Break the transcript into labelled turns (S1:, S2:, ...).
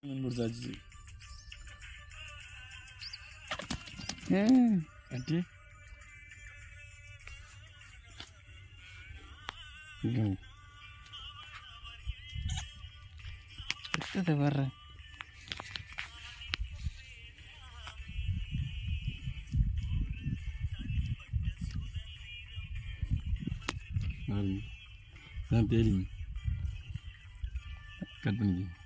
S1: மீன் பிடிச்சாச்சு. அட்டி
S2: வர்றேன்.
S1: தான் தெரியும். கட் பண்ணிக்க.